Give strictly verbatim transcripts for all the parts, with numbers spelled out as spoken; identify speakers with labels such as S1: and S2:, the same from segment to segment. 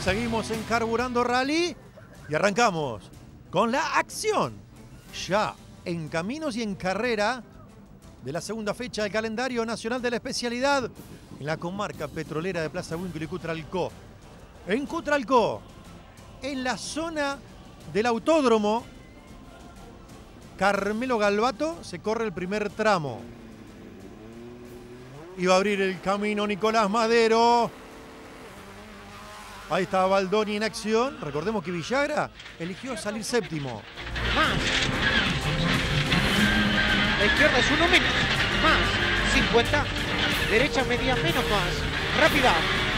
S1: Seguimos en Carburando Rally y arrancamos con la acción. Ya en caminos y en carrera de la segunda fecha del calendario nacional de la especialidad en la comarca petrolera de Plaza Huínculo y Cutralcó. En Cutralcó, en la zona del autódromo Carmelo Galbato, se corre el primer tramo. Y va a abrir el camino Nicolás Madero. Ahí está Baldoni en acción. Recordemos que Villagra eligió salir séptimo.
S2: Más. La izquierda es uno menos. Más. cincuenta. Derecha media menos más. Rápida.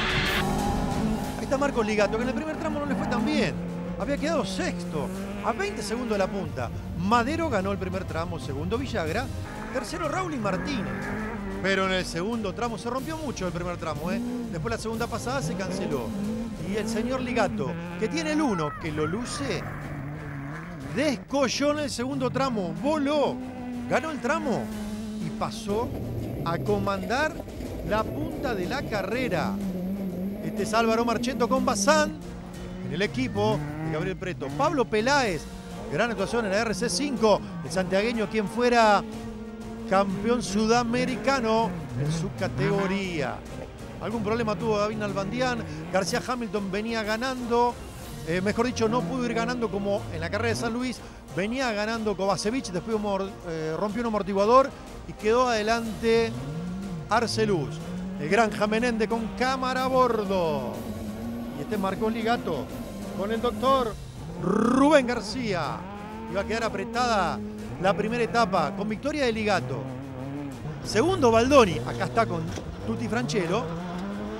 S1: Ahí está Marcos Ligato, que en el primer tramo no le fue tan bien. Había quedado sexto, a veinte segundos de la punta. Madero ganó el primer tramo, segundo Villagra, tercero Raúl Martínez. Pero en el segundo tramo se rompió mucho el primer tramo, ¿eh? Después la segunda pasada se canceló. Y el señor Ligato, que tiene el uno, que lo luce, descolló en el segundo tramo, voló, ganó el tramo y pasó a comandar la punta de la carrera. Este es Álvaro Marchetto con Bazán en el equipo de Gabriel Preto. Pablo Peláez, gran actuación en la R C cinco, el santiagueño quien fuera campeón sudamericano en su categoría. Algún problema tuvo David Nalbandián. García Hamilton venía ganando, eh, mejor dicho, no pudo ir ganando como en la carrera de San Luis. Venía ganando Kovacevic, después eh, rompió un amortiguador y quedó adelante Arcelus. El Granja Menéndez con cámara a bordo. Y este Marcos Ligato con el doctor Rubén García. Iba a quedar apretada la primera etapa con victoria de Ligato. Segundo Baldoni, acá está con Tutti Franchelo.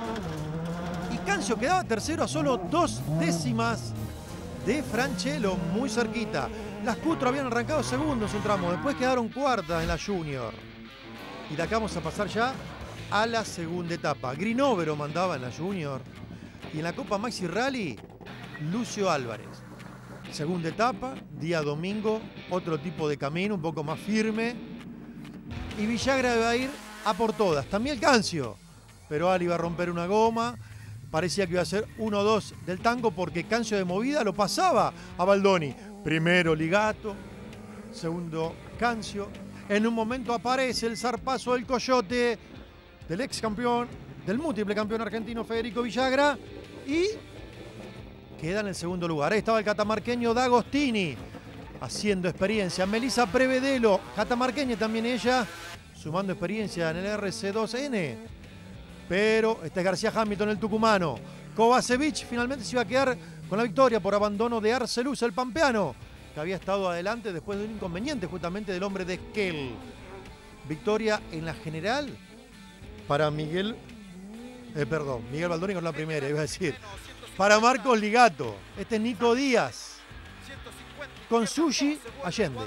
S1: Y Cancio quedaba tercero a solo dos décimas de Franchelo, muy cerquita. Las Cutro habían arrancado segundos un tramo, después quedaron cuartas en la Junior. Y de acá vamos a pasar ya a la segunda etapa. Grinóvero mandaba en la Junior. Y en la Copa Maxi Rally, Lucio Álvarez. Segunda etapa, día domingo, otro tipo de camino, un poco más firme. Y Villagra va a ir a por todas. También el Cancio. Pero Ali iba a romper una goma. Parecía que iba a ser uno dos del tango porque Cancio de movida lo pasaba a Baldoni. Primero Ligato, segundo Cancio. En un momento aparece el zarpazo del Coyote, del ex campeón, del múltiple campeón argentino Federico Villagra. Y queda en el segundo lugar. Ahí estaba el catamarqueño D'Agostini haciendo experiencia. Melissa Prevedelo, catamarqueña también ella, sumando experiencia en el R C dos N. Pero este es García Hamilton, el tucumano. Kovacevic finalmente se iba a quedar con la victoria por abandono de Arcelus, el pampeano, que había estado adelante después de un inconveniente justamente del hombre de Esquel. Victoria en la general para Miguel, eh, perdón, Miguel Baldoni con la primera, iba a decir. Para Marcos Ligato, este es Nico Díaz, con Sushi Allende.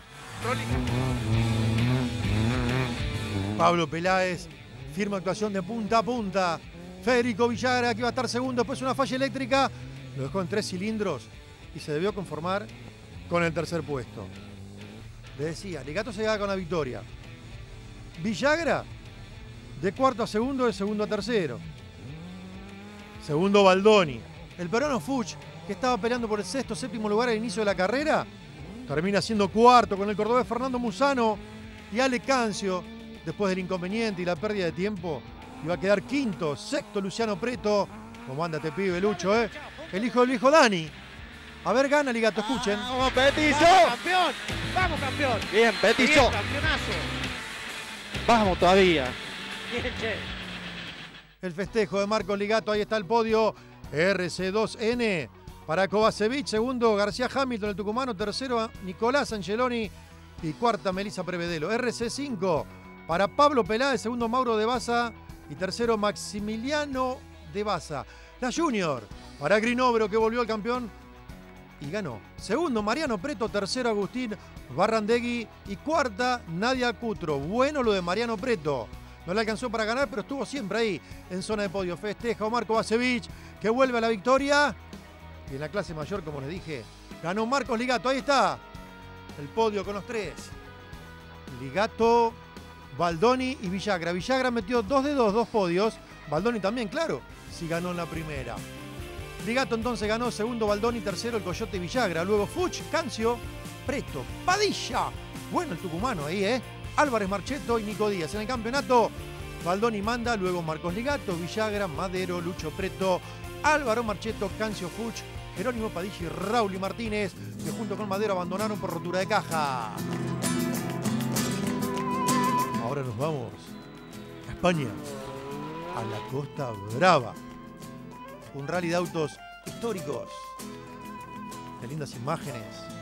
S1: Pablo Peláez, firma actuación de punta a punta. Federico Villagra, que iba a estar segundo, después una falla eléctrica, lo dejó en tres cilindros y se debió conformar con el tercer puesto. Le decía, Ligato se queda con la victoria. Villagra, de cuarto a segundo, de segundo a tercero. Segundo Baldoni. El peruano Fuch, que estaba peleando por el sexto, séptimo lugar al inicio de la carrera, termina siendo cuarto con el cordobés Fernando Musano y Ale Cancio. Después del inconveniente y la pérdida de tiempo, iba a quedar quinto, sexto Luciano Preto. Como anda este pibe, Lucho, ¿eh? El hijo del viejo Dani. A ver, gana Ligato, escuchen.
S2: ¡Vamos, Petizo! ¡Vamos, campeón! ¡Vamos, campeón! Bien, Petizo. Bien, campeonazo. Vamos todavía. Bien, che.
S1: El festejo de Marcos Ligato, ahí está el podio. R C dos N para Kovacevic, segundo García Hamilton, el tucumano, tercero Nicolás Angeloni y cuarta Melissa Prevedelo. R C cinco para Pablo Peláez, segundo Mauro de Baza y tercero Maximiliano de Baza. La Junior para Grinóvero, que volvió al campeón y ganó. Segundo Mariano Preto, tercero Agustín Barrandegui y cuarta Nadia Cutro. Bueno lo de Mariano Preto. No le alcanzó para ganar, pero estuvo siempre ahí en zona de podio. Festeja Omar Kovacevic, que vuelve a la victoria. Y en la clase mayor, como les dije, ganó Marcos Ligato. Ahí está el podio con los tres. Ligato, Baldoni y Villagra. Villagra metió dos de dos, dos podios. Baldoni también, claro, sí ganó en la primera. Ligato entonces ganó, segundo Baldoni, tercero el Coyote Villagra, luego Fuch, Cancio, Preto, Padilla. Bueno el tucumano ahí, ¿eh? Álvarez Marchetto y Nico Díaz. En el campeonato, Baldoni manda, luego Marcos Ligato, Villagra, Madero, Lucho Preto, Álvaro Marchetto, Cancio Fuch, Jerónimo Padilla y Raúl Martínez, que junto con Madero abandonaron por rotura de caja. Ahora nos vamos a España, a la Costa Brava. Un rally de autos históricos. Qué lindas imágenes.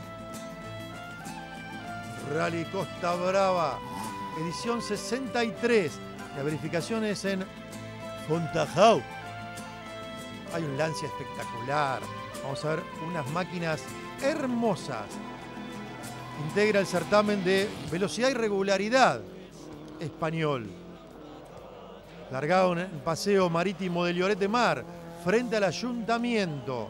S1: Rally Costa Brava, edición sesenta y tres. Las verificaciones en Fontajau. Hay un Lancia espectacular. Vamos a ver unas máquinas hermosas. Integra el certamen de velocidad y regularidad español. Largado en el paseo marítimo de Lloret de Mar, frente al ayuntamiento.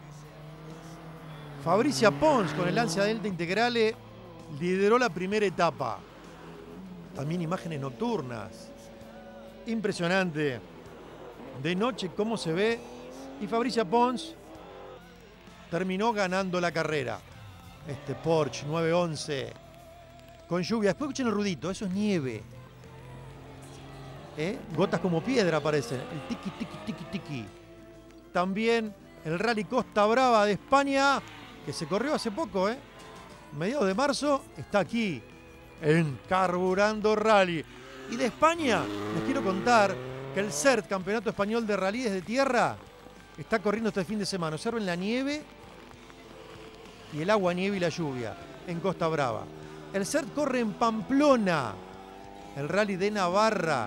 S1: Fabricia Pons con el Lancia Delta Integrale lideró la primera etapa. También imágenes nocturnas. Impresionante. De noche cómo se ve. Y Fabricia Pons terminó ganando la carrera. Este Porsche nueve once. Con lluvia. Después escuchen el ruidito. Eso es nieve. ¿Eh? Gotas como piedra aparecen. El tiki, tiki, tiki, tiki. También el Rally Costa Brava de España, que se corrió hace poco, ¿eh? Mediados de marzo, está aquí, en Carburando Rally. Y de España, les quiero contar que el C E R T, Campeonato Español de Rallyes de Tierra, está corriendo este fin de semana. Observen la nieve y el agua, nieve y la lluvia en Costa Brava. El C E R T corre en Pamplona, el Rally de Navarra.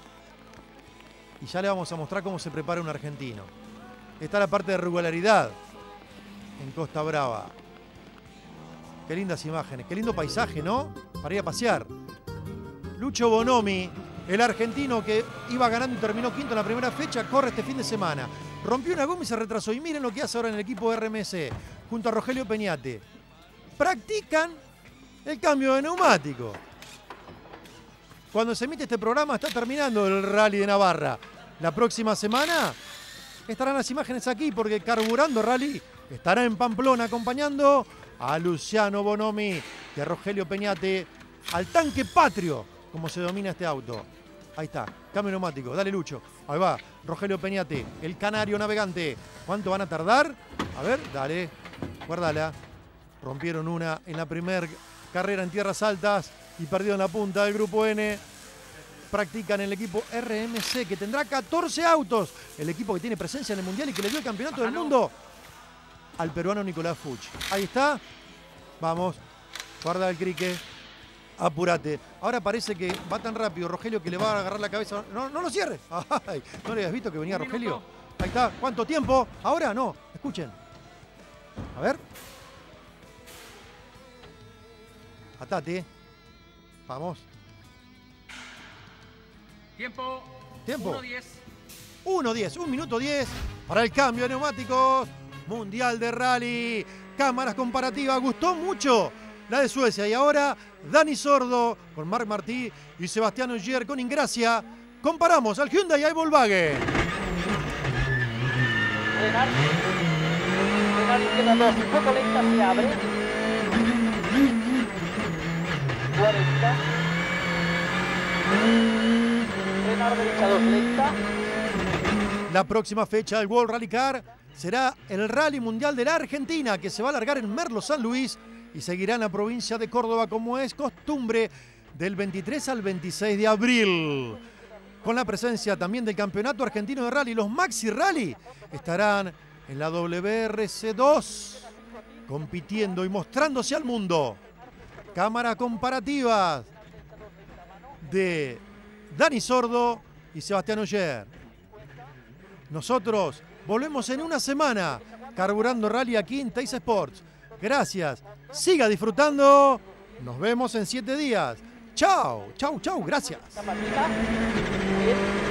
S1: Y ya le vamos a mostrar cómo se prepara un argentino. Está la parte de regularidad en Costa Brava. Qué lindas imágenes, qué lindo paisaje, ¿no? Para ir a pasear. Lucho Bonomi, el argentino que iba ganando y terminó quinto en la primera fecha, corre este fin de semana. Rompió una goma y se retrasó. Y miren lo que hace ahora en el equipo de R M C, junto a Rogelio Peñate. Practican el cambio de neumático. Cuando se emite este programa está terminando el Rally de Navarra. La próxima semana estarán las imágenes aquí porque Carburando Rally estará en Pamplona acompañando a Luciano Bonomi y a Rogelio Peñate, al tanque patrio, como se domina este auto. Ahí está, cambio neumático, dale Lucho. Ahí va, Rogelio Peñate, el canario navegante. ¿Cuánto van a tardar? A ver, dale, guardala. Rompieron una en la primera carrera en tierras altas y perdieron la punta del grupo N. Practican el equipo R M C, que tendrá catorce autos. El equipo que tiene presencia en el Mundial y que le dio el campeonato del mundo al peruano Nicolás Fuch. Ahí está. Vamos. Guarda el crique. Apúrate. Ahora parece que va tan rápido Rogelio que le va a agarrar la cabeza. No, no lo cierres. Ay, ¿no le habías visto que venía Rogelio? Ahí está. ¿Cuánto tiempo? Ahora no. Escuchen. A ver. Atate. Vamos.
S3: Tiempo.
S1: Tiempo.
S3: uno diez.
S1: uno diez. un minuto diez para el cambio de neumáticos. Mundial de Rally. Cámaras comparativas. Gustó mucho la de Suecia. Y ahora Dani Sordo con Marc Martí y Sebastián Ogier con Ingracia. Comparamos al Hyundai y al Volkswagen.
S4: Frenar. Frenar izquierda dos. Un poco lenta se abre. cuarenta. Frenar derecha dos lenta.
S1: La próxima fecha del World Rally Car será el Rally Mundial de la Argentina, que se va a alargar en Merlo, San Luis, y seguirá en la provincia de Córdoba como es costumbre del veintitrés al veintiséis de abril. Con la presencia también del Campeonato Argentino de Rally, los Maxi Rally estarán en la W R C dos, compitiendo y mostrándose al mundo. Cámaras comparativas de Dani Sordo y Sebastián Ogier. Nosotros volvemos en una semana, Carburando Rally aquí en Teis Sports. Gracias, siga disfrutando, nos vemos en siete días. Chau, chau, chau, gracias.
S4: Zapatita. Bien.